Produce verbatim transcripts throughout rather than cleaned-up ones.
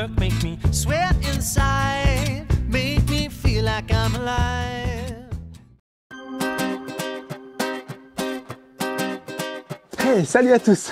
work, make me sweat inside, make me feel like I'm alive. Hey, salut à tous!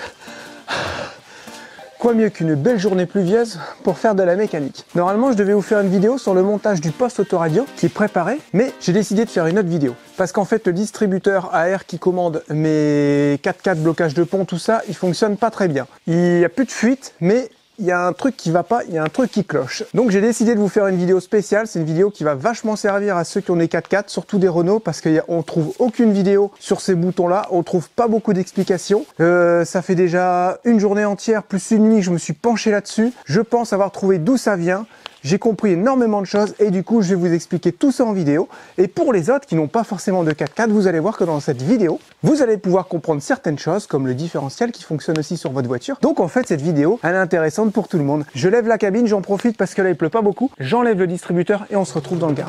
Quoi mieux qu'une belle journée pluvieuse pour faire de la mécanique. Normalement, je devais vous faire une vidéo sur le montage du poste autoradio qui est préparé, mais j'ai décidé de faire une autre vidéo. Parce qu'en fait, le distributeur A R qui commande mes quatre-quatre blocages de pont, tout ça, il fonctionne pas très bien. Il n'y a plus de fuite, mais il y a un truc qui va pas, il y a un truc qui cloche. Donc j'ai décidé de vous faire une vidéo spéciale. C'est une vidéo qui va vachement servir à ceux qui ont des quatre-quatre, surtout des Renault, parce qu'on trouve aucune vidéo sur ces boutons-là. On trouve pas beaucoup d'explications. Euh, ça fait déjà une journée entière, plus une nuit, je me suis penché là-dessus. Je pense avoir trouvé d'où ça vient. J'ai compris énormément de choses et du coup, je vais vous expliquer tout ça en vidéo. Et pour les autres qui n'ont pas forcément de quatre-quatre, vous allez voir que dans cette vidéo, vous allez pouvoir comprendre certaines choses comme le différentiel qui fonctionne aussi sur votre voiture. Donc en fait, cette vidéo, elle est intéressante pour tout le monde. Je lève la cabine, j'en profite parce que là, il pleut pas beaucoup. J'enlève le distributeur et on se retrouve dans le garage.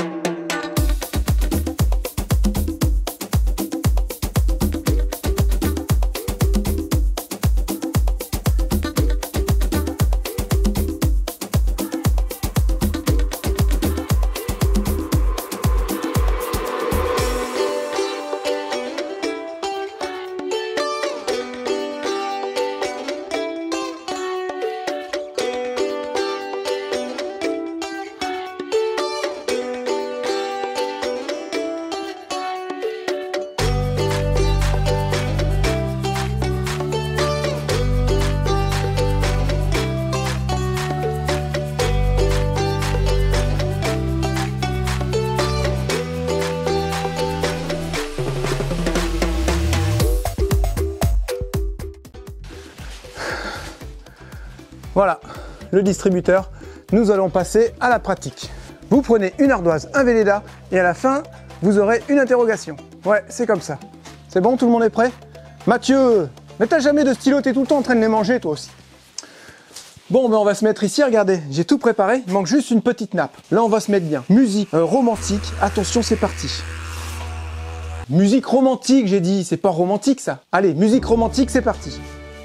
Voilà, le distributeur. Nous allons passer à la pratique. Vous prenez une ardoise, un Velleda, et à la fin, vous aurez une interrogation. Ouais, c'est comme ça. C'est bon, tout le monde est prêt? Mathieu, mais t'as jamais de stylo, t'es tout le temps en train de les manger, toi aussi. Bon, ben on va se mettre ici, regardez, j'ai tout préparé, il manque juste une petite nappe. Là, on va se mettre bien. Musique euh, romantique, attention, c'est parti. Musique romantique, j'ai dit, c'est pas romantique, ça. Allez, musique romantique, c'est parti.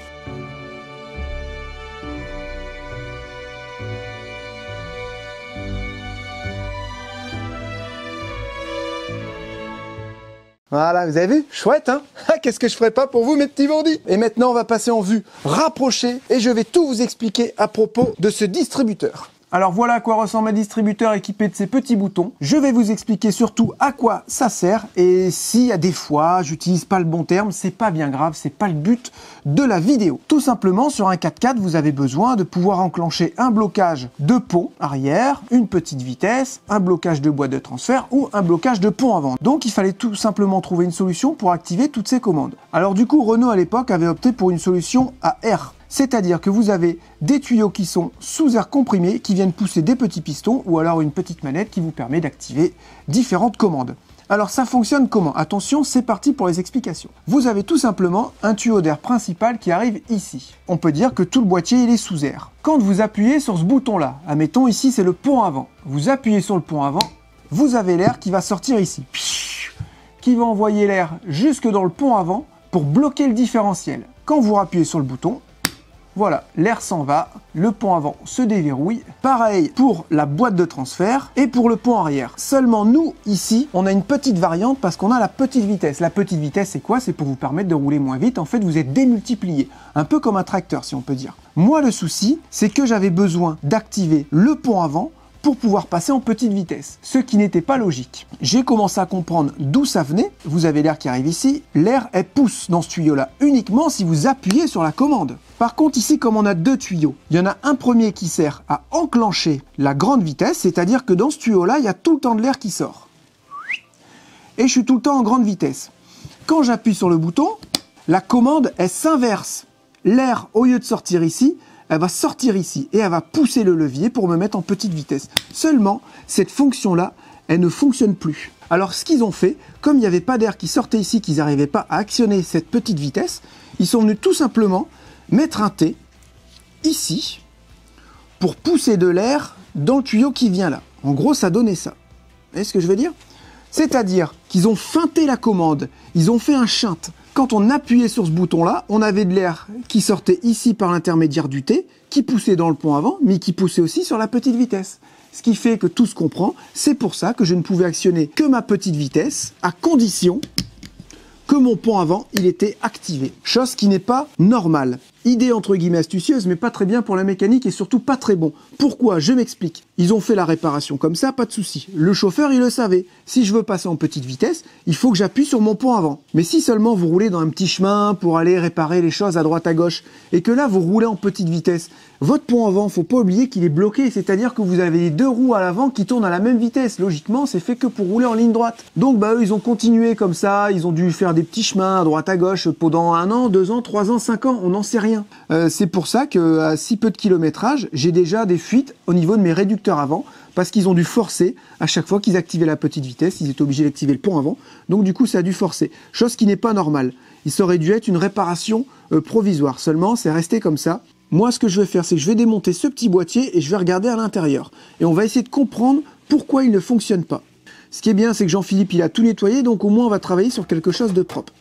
Voilà, vous avez vu? Chouette, hein? Qu'est-ce que je ferais pas pour vous, mes petits bandits? Et maintenant, on va passer en vue rapprochée et je vais tout vous expliquer à propos de ce distributeur. Alors voilà à quoi ressemble un distributeur équipé de ces petits boutons. Je vais vous expliquer surtout à quoi ça sert et si à des fois j'utilise pas le bon terme, c'est pas bien grave, c'est pas le but de la vidéo. Tout simplement, sur un quatre-quatre, vous avez besoin de pouvoir enclencher un blocage de pont arrière, une petite vitesse, un blocage de boîte de transfert ou un blocage de pont avant. Donc il fallait tout simplement trouver une solution pour activer toutes ces commandes. Alors du coup, Renault à l'époque avait opté pour une solution à air. C'est-à-dire que vous avez des tuyaux qui sont sous air comprimé, qui viennent pousser des petits pistons, ou alors une petite manette qui vous permet d'activer différentes commandes. Alors ça fonctionne comment? Attention, c'est parti pour les explications. Vous avez tout simplement un tuyau d'air principal qui arrive ici. On peut dire que tout le boîtier il est sous air. Quand vous appuyez sur ce bouton-là, admettons ici c'est le pont avant, vous appuyez sur le pont avant, vous avez l'air qui va sortir ici, qui va envoyer l'air jusque dans le pont avant pour bloquer le différentiel. Quand vous appuyez sur le bouton, voilà, l'air s'en va, le pont avant se déverrouille. Pareil pour la boîte de transfert et pour le pont arrière. Seulement nous, ici, on a une petite variante parce qu'on a la petite vitesse. La petite vitesse, c'est quoi? C'est pour vous permettre de rouler moins vite. En fait, vous êtes démultiplié. Un peu comme un tracteur, si on peut dire. Moi, le souci, c'est que j'avais besoin d'activer le pont avant pour pouvoir passer en petite vitesse, ce qui n'était pas logique. J'ai commencé à comprendre d'où ça venait. Vous avez l'air qui arrive ici. L'air, elle pousse dans ce tuyau-là uniquement si vous appuyez sur la commande. Par contre, ici, comme on a deux tuyaux, il y en a un premier qui sert à enclencher la grande vitesse, c'est-à-dire que dans ce tuyau-là, il y a tout le temps de l'air qui sort. Et je suis tout le temps en grande vitesse. Quand j'appuie sur le bouton, la commande, elle s'inverse. L'air, au lieu de sortir ici, elle va sortir ici et elle va pousser le levier pour me mettre en petite vitesse. Seulement, cette fonction-là, elle ne fonctionne plus. Alors, ce qu'ils ont fait, comme il n'y avait pas d'air qui sortait ici, qu'ils n'arrivaient pas à actionner cette petite vitesse, ils sont venus tout simplement mettre un T ici pour pousser de l'air dans le tuyau qui vient là. En gros, ça donnait ça. Vous voyez ce que je veux dire? C'est-à-dire qu'ils ont feinté la commande, ils ont fait un shunt. Quand on appuyait sur ce bouton-là, on avait de l'air qui sortait ici par l'intermédiaire du T, qui poussait dans le pont avant, mais qui poussait aussi sur la petite vitesse. Ce qui fait que tout se comprend, c'est pour ça que je ne pouvais actionner que ma petite vitesse, à condition que mon pont avant, il était activé. Chose qui n'est pas normale. Idée entre guillemets astucieuse, mais pas très bien pour la mécanique et surtout pas très bon. Pourquoi? Je m'explique. Ils ont fait la réparation comme ça, pas de souci. Le chauffeur, il le savait. Si je veux passer en petite vitesse, il faut que j'appuie sur mon pont avant. Mais si seulement vous roulez dans un petit chemin pour aller réparer les choses à droite à gauche, et que là vous roulez en petite vitesse, votre pont avant, faut pas oublier qu'il est bloqué, c'est-à-dire que vous avez les deux roues à l'avant qui tournent à la même vitesse. Logiquement, c'est fait que pour rouler en ligne droite. Donc bah eux, ils ont continué comme ça, ils ont dû faire des petits chemins à droite à gauche pendant un an, deux ans, trois ans, cinq ans, on n'en sait rien. Euh, c'est pour ça qu'à si peu de kilométrage, j'ai déjà des fuites au niveau de mes réducteurs avant, parce qu'ils ont dû forcer à chaque fois qu'ils activaient la petite vitesse, ils étaient obligés d'activer le pont avant, donc du coup ça a dû forcer, chose qui n'est pas normale. Il aurait dû être une réparation euh, provisoire, seulement c'est resté comme ça. Moi ce que je vais faire, c'est que je vais démonter ce petit boîtier et je vais regarder à l'intérieur, et on va essayer de comprendre pourquoi il ne fonctionne pas. Ce qui est bien, c'est que Jean-Philippe il a tout nettoyé, donc au moins on va travailler sur quelque chose de propre.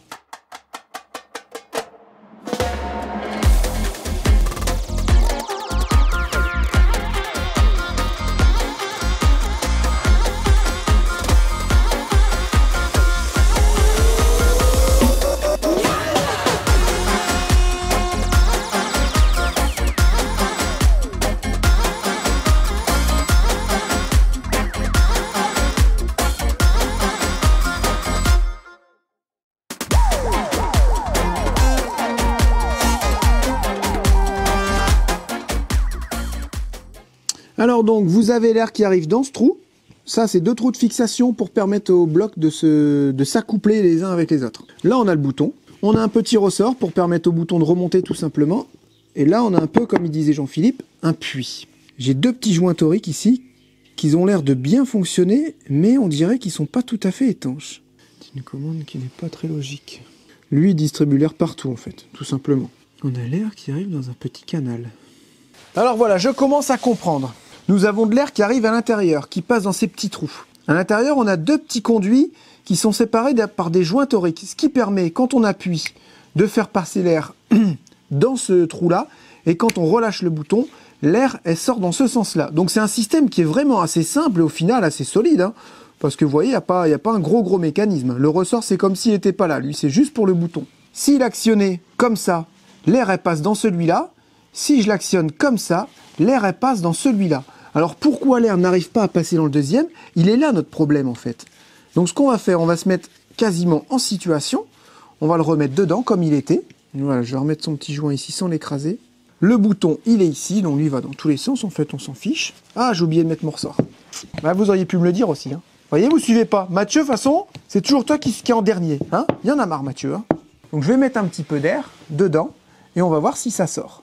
Alors donc, vous avez l'air qui arrive dans ce trou. Ça, c'est deux trous de fixation pour permettre aux blocs de se, de s'accoupler les uns avec les autres. Là, on a le bouton. On a un petit ressort pour permettre au bouton de remonter tout simplement. Et là, on a un peu, comme il disait Jean-Philippe, un puits. J'ai deux petits joints toriques ici, qui ont l'air de bien fonctionner, mais on dirait qu'ils sont pas tout à fait étanches. C'est une commande qui n'est pas très logique. Lui, il distribue l'air partout, en fait, tout simplement. On a l'air qui arrive dans un petit canal. Alors voilà, je commence à comprendre. Nous avons de l'air qui arrive à l'intérieur, qui passe dans ces petits trous. À l'intérieur, on a deux petits conduits qui sont séparés par des joints toriques, ce qui permet, quand on appuie, de faire passer l'air dans ce trou-là, et quand on relâche le bouton, l'air sort dans ce sens-là. Donc c'est un système qui est vraiment assez simple et au final assez solide, hein, parce que vous voyez, il n'y a pas, y a pas un gros gros mécanisme. Le ressort, c'est comme s'il n'était pas là, lui, c'est juste pour le bouton. S'il actionnait comme ça, l'air passe dans celui-là. Si je l'actionne comme ça, l'air passe dans celui-là. Alors pourquoi l'air n'arrive pas à passer dans le deuxième? Il est là notre problème en fait. Donc ce qu'on va faire, on va se mettre quasiment en situation. On va le remettre dedans comme il était. Voilà, je vais remettre son petit joint ici sans l'écraser. Le bouton, il est ici, donc lui il va dans tous les sens. En fait, on s'en fiche. Ah, j'ai oublié de mettre mon ressort. Bah, vous auriez pu me le dire aussi. Hein. Vous voyez, vous suivez pas. Mathieu, de toute façon, c'est toujours toi qui, qui est en dernier. Hein, il y en a marre, Mathieu. Hein. Donc je vais mettre un petit peu d'air dedans et on va voir si ça sort.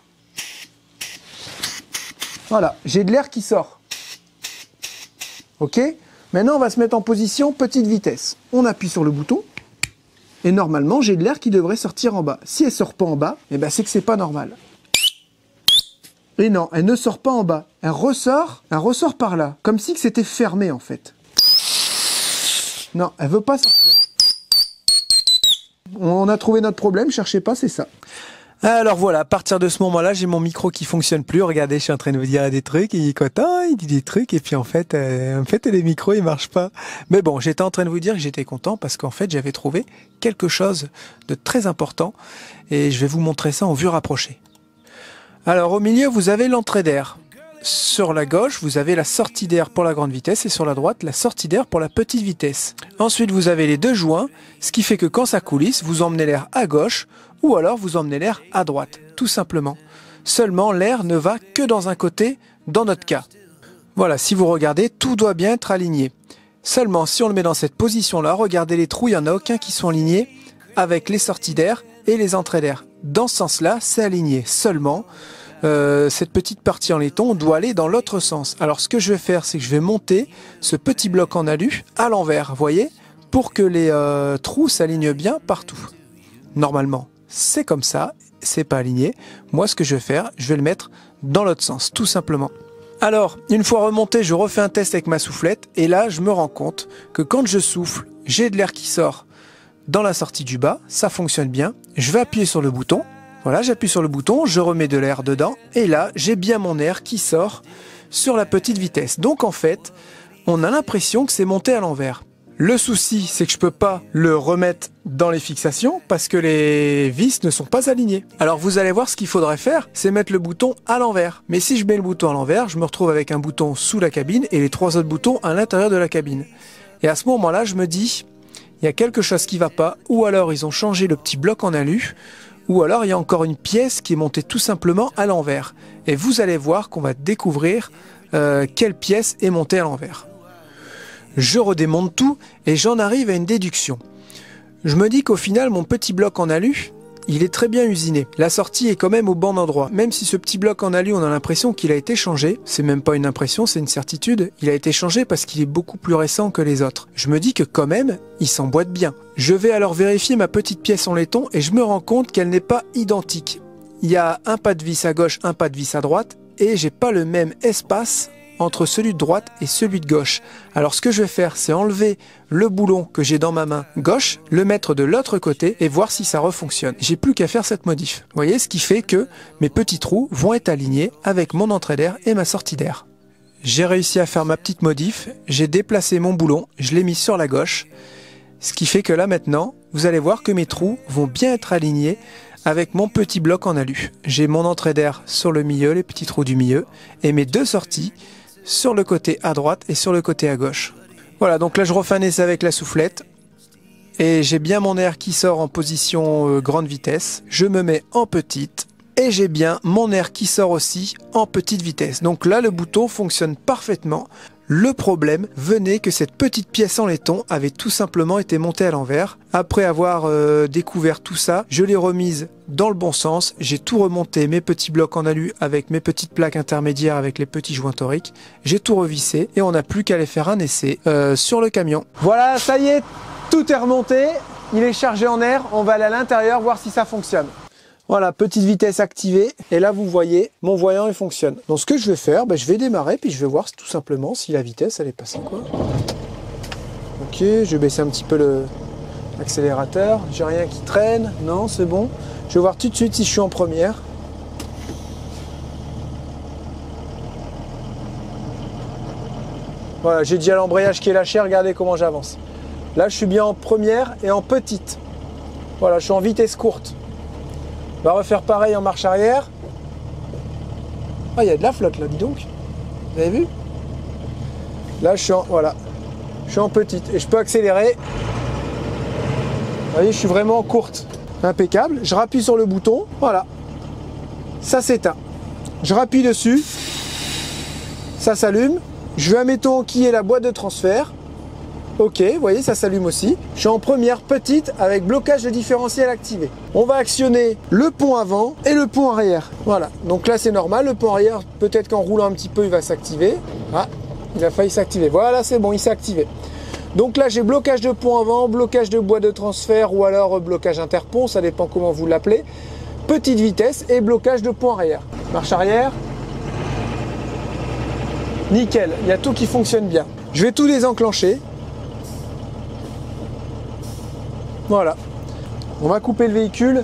Voilà, j'ai de l'air qui sort. Ok? Maintenant, on va se mettre en position petite vitesse. On appuie sur le bouton. Et normalement, j'ai de l'air qui devrait sortir en bas. Si elle ne sort pas en bas, eh ben, c'est que c'est pas normal. Et non, elle ne sort pas en bas. Elle ressort, elle ressort par là. Comme si c'était fermé, en fait. Non, elle veut pas sortir. On a trouvé notre problème, cherchez pas, c'est ça. Alors voilà, à partir de ce moment-là, j'ai mon micro qui fonctionne plus. Regardez, je suis en train de vous dire des trucs, il est content, il dit des trucs, et puis en fait, euh, en fait, les micros, ils marchent pas. Mais bon, j'étais en train de vous dire que j'étais content parce qu'en fait, j'avais trouvé quelque chose de très important, et je vais vous montrer ça en vue rapprochée. Alors au milieu, vous avez l'entrée d'air. Sur la gauche, vous avez la sortie d'air pour la grande vitesse, et sur la droite, la sortie d'air pour la petite vitesse. Ensuite, vous avez les deux joints, ce qui fait que quand ça coulisse, vous emmenez l'air à gauche, ou alors vous emmenez l'air à droite, tout simplement. Seulement, l'air ne va que dans un côté, dans notre cas. Voilà, si vous regardez, tout doit bien être aligné. Seulement, si on le met dans cette position-là, regardez les trous, il n'y en a aucun qui sont alignés avec les sorties d'air et les entrées d'air. Dans ce sens-là, c'est aligné. Seulement, euh, cette petite partie en laiton doit aller dans l'autre sens. Alors, ce que je vais faire, c'est que je vais monter ce petit bloc en alu à l'envers, vous voyez, pour que les euh, trous s'alignent bien partout. Normalement, c'est comme ça, c'est pas aligné. Moi, ce que je vais faire, je vais le mettre dans l'autre sens, tout simplement. Alors, une fois remonté, je refais un test avec ma soufflette, et là, je me rends compte que quand je souffle, j'ai de l'air qui sort dans la sortie du bas, ça fonctionne bien. Je vais appuyer sur le bouton, Voilà, j'appuie sur le bouton, je remets de l'air dedans, et là, j'ai bien mon air qui sort sur la petite vitesse. Donc en fait, on a l'impression que c'est monté à l'envers. Le souci, c'est que je peux pas le remettre dans les fixations parce que les vis ne sont pas alignées. Alors vous allez voir, ce qu'il faudrait faire, c'est mettre le bouton à l'envers. Mais si je mets le bouton à l'envers, je me retrouve avec un bouton sous la cabine et les trois autres boutons à l'intérieur de la cabine. Et à ce moment-là, je me dis, il y a quelque chose qui va pas, ou alors ils ont changé le petit bloc en alu, ou alors il y a encore une pièce qui est montée tout simplement à l'envers. Et vous allez voir qu'on va découvrir euh, quelle pièce est montée à l'envers. Je redémonte tout et j'en arrive à une déduction. Je me dis qu'au final, mon petit bloc en alu, il est très bien usiné. La sortie est quand même au bon endroit. Même si ce petit bloc en alu, on a l'impression qu'il a été changé, c'est même pas une impression, c'est une certitude, il a été changé parce qu'il est beaucoup plus récent que les autres. Je me dis que quand même, il s'emboîte bien. Je vais alors vérifier ma petite pièce en laiton et je me rends compte qu'elle n'est pas identique. Il y a un pas de vis à gauche, un pas de vis à droite et j'ai pas le même espace entre celui de droite et celui de gauche. Alors ce que je vais faire, c'est enlever le boulon que j'ai dans ma main gauche, le mettre de l'autre côté et voir si ça refonctionne. J'ai plus qu'à faire cette modif. Vous voyez, ce qui fait que mes petits trous vont être alignés avec mon entrée d'air et ma sortie d'air. J'ai réussi à faire ma petite modif, j'ai déplacé mon boulon, je l'ai mis sur la gauche, ce qui fait que là maintenant, vous allez voir que mes trous vont bien être alignés avec mon petit bloc en alu. J'ai mon entrée d'air sur le milieu, les petits trous du milieu, et mes deux sorties sur le côté à droite et sur le côté à gauche. Voilà, donc là je refais un essai avec la soufflette et j'ai bien mon air qui sort en position euh, grande vitesse. Je me mets en petite et j'ai bien mon air qui sort aussi en petite vitesse. Donc là le bouton fonctionne parfaitement. Le problème venait que cette petite pièce en laiton avait tout simplement été montée à l'envers. Après avoir euh, découvert tout ça, je l'ai remise dans le bon sens. J'ai tout remonté, mes petits blocs en alu avec mes petites plaques intermédiaires avec les petits joints toriques. J'ai tout revissé et on n'a plus qu'à aller faire un essai euh, sur le camion. Voilà, ça y est, tout est remonté. Il est chargé en air. On va aller à l'intérieur voir si ça fonctionne. Voilà, petite vitesse activée, et là vous voyez, mon voyant il fonctionne. Donc ce que je vais faire, ben, je vais démarrer, puis je vais voir tout simplement si la vitesse elle est passée quoi. Ok, je vais baisser un petit peu l'accélérateur, j'ai rien qui traîne, non c'est bon. Je vais voir tout de suite si je suis en première. Voilà, j'ai déjà l'embrayage qui est lâché, regardez comment j'avance. Là je suis bien en première et en petite. Voilà, je suis en vitesse courte. On va refaire pareil en marche arrière. Ah, il y a de la flotte là, dis donc. Vous avez vu? Là, je suis en, voilà. Je suis en petite et je peux accélérer. Vous voyez, je suis vraiment en courte. Impeccable. Je rappuie sur le bouton. Voilà. Ça s'éteint. Je rappuie dessus. Ça s'allume. Je vais, admettons, qui est la boîte de transfert. Ok, vous voyez, ça s'allume aussi. Je suis en première petite avec blocage de différentiel activé. On va actionner le pont avant et le pont arrière. Voilà, donc là c'est normal. Le pont arrière, peut-être qu'en roulant un petit peu, il va s'activer. Ah, il a failli s'activer. Voilà, c'est bon, il s'est activé. Donc là j'ai blocage de pont avant, blocage de boîte de transfert ou alors blocage interpont, ça dépend comment vous l'appelez. Petite vitesse et blocage de pont arrière. Marche arrière. Nickel, il y a tout qui fonctionne bien. Je vais tout désenclencher. Voilà, on va couper le véhicule.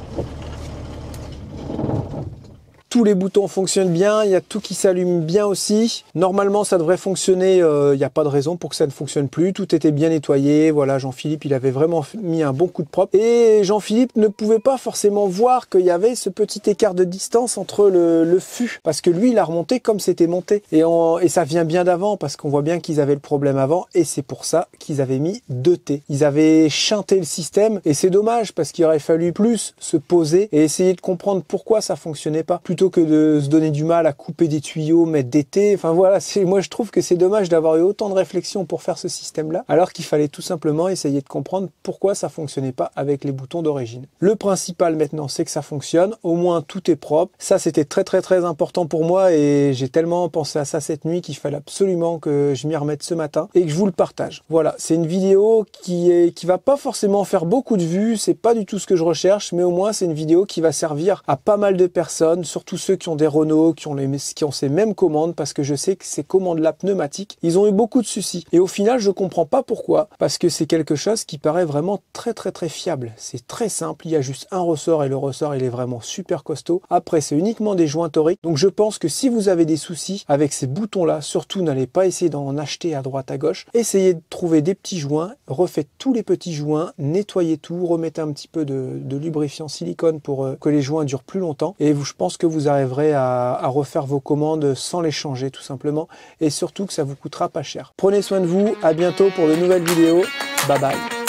Tous les boutons fonctionnent bien, il y a tout qui s'allume bien aussi. Normalement, ça devrait fonctionner, il euh, n'y a pas de raison pour que ça ne fonctionne plus. Tout était bien nettoyé, voilà, Jean-Philippe, il avait vraiment mis un bon coup de propre. Et Jean-Philippe ne pouvait pas forcément voir qu'il y avait ce petit écart de distance entre le, le fût. Parce que lui, il a remonté comme c'était monté. Et, on, et ça vient bien d'avant, parce qu'on voit bien qu'ils avaient le problème avant. Et c'est pour ça qu'ils avaient mis deux T. Ils avaient chanté le système. Et c'est dommage, parce qu'il aurait fallu plus se poser et essayer de comprendre pourquoi ça fonctionnait pas. Plutôt que de se donner du mal à couper des tuyaux, mettre des T. Enfin voilà, moi je trouve que c'est dommage d'avoir eu autant de réflexion pour faire ce système-là, alors qu'il fallait tout simplement essayer de comprendre pourquoi ça fonctionnait pas avec les boutons d'origine. Le principal maintenant, c'est que ça fonctionne. Au moins tout est propre. Ça, c'était très très très important pour moi et j'ai tellement pensé à ça cette nuit qu'il fallait absolument que je m'y remette ce matin et que je vous le partage. Voilà, c'est une vidéo qui est qui va pas forcément faire beaucoup de vues, c'est pas du tout ce que je recherche, mais au moins c'est une vidéo qui va servir à pas mal de personnes, surtout tous ceux qui ont des Renault, qui ont, les, qui ont ces mêmes commandes, parce que je sais que ces commandes-là pneumatiques, ils ont eu beaucoup de soucis. Et au final, je comprends pas pourquoi, parce que c'est quelque chose qui paraît vraiment très très très fiable. C'est très simple, il y a juste un ressort et le ressort il est vraiment super costaud. Après, c'est uniquement des joints toriques. Donc je pense que si vous avez des soucis avec ces boutons-là, surtout n'allez pas essayer d'en acheter à droite à gauche. Essayez de trouver des petits joints, refaites tous les petits joints, nettoyez tout, remettez un petit peu de, de lubrifiant silicone pour euh, que les joints durent plus longtemps. Et vous, je pense que vous arriverez à, à refaire vos commandes sans les changer tout simplement. Et surtout que ça vous coûtera pas cher. Prenez soin de vous, à bientôt pour de nouvelles vidéos. Bye bye.